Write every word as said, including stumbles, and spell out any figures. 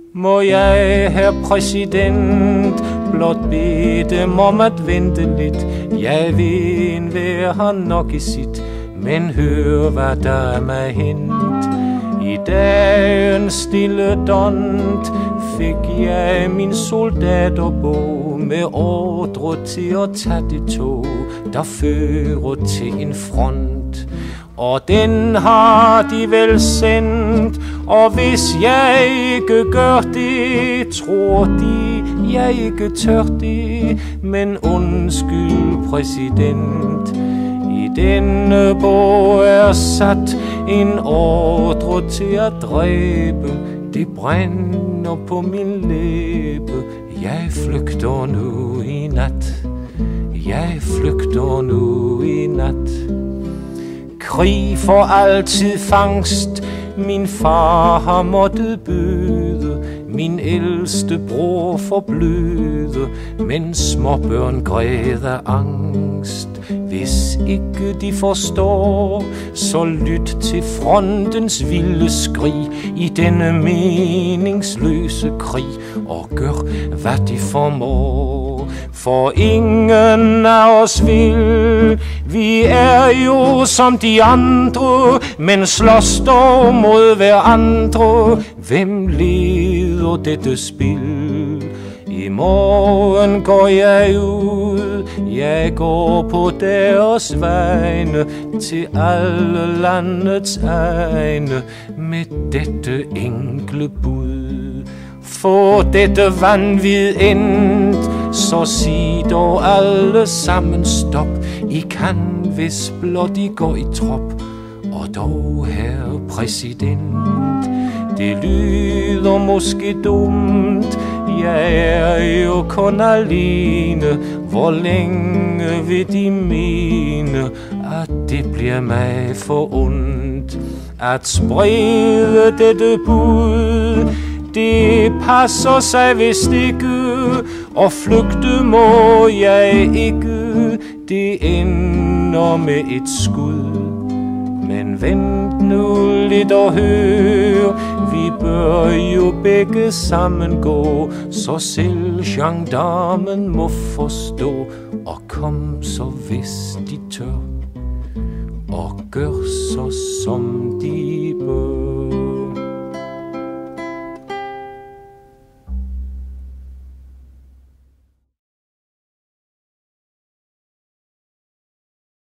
Må jeg, herr præsident, blot bede dem om at vente lidt. Jeg ved, enhver har nok i sit, men hør, hvad der er mig hent. I dagens stille dont fik jeg min soldaterbog med ordre til at tage det tog, der fører til en front. Og den har de vel sendt, og hvis jeg ikke gør det, tror de, jeg ikke tør det. Men undskyld, præsident, i denne bog er sat en ordre til at dræbe. Det brænder på min læbe. Jeg flygter nu i nat. Jeg flygter nu i nat. Krig for altid fangst. Min far har måttet bøde. Min ældste bror forbløde. Men småbørn græder angst. Hvis ikke de forstår, så lyt til frontens vilde skrig i denne meningsløse krig, og gør hvad de formår. For ingen af os vil, vi er jo som de andre, men slås dog mod hverandre. Hvem leder dette spil? I morgen går jeg ud, jeg går på deres vegne, til alle landets egne, med dette enkle bud. Få dette vanvid endt, så sig dog alle sammen stop. I kan, hvis blot I går i trop, og dog, herr præsident, det lyder måske dumt, jeg er jo kun alene. Hvor længe vil de mene, at det bliver mig for ondt at sprede dette bud? Det passer sig vist ikke, og flygte må jeg ikke. Det ender med et skud. Men vent nu lidt og hør, vi bør jo begge sammen gå, så selv gendarmen må forstå. Og kom så hvis de tør, og gør så som de